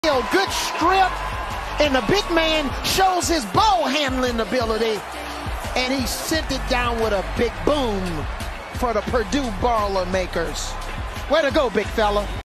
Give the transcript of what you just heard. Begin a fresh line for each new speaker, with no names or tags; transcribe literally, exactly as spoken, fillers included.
Good strip, and the big man shows his ball handling ability, and he sent it down with a big boom for the Purdue Boilermakers. Way to go, big fella.